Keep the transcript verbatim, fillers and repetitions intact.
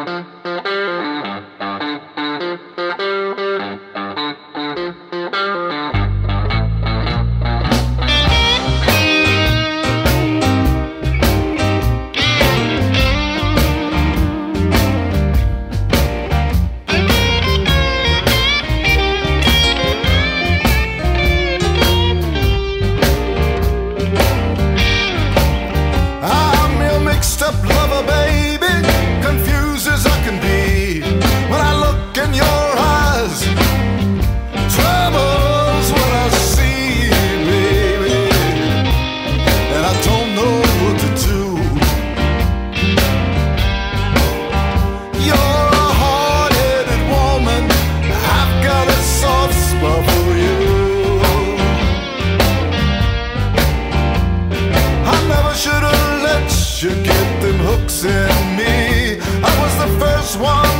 Lover, baby, confused as I can be. When I look in your eyes, trouble's what I see, baby, and I don't know what to do. You're a hard-headed woman, I've got a soft spot for you. I never should have let you get them hooks in me. I was the first one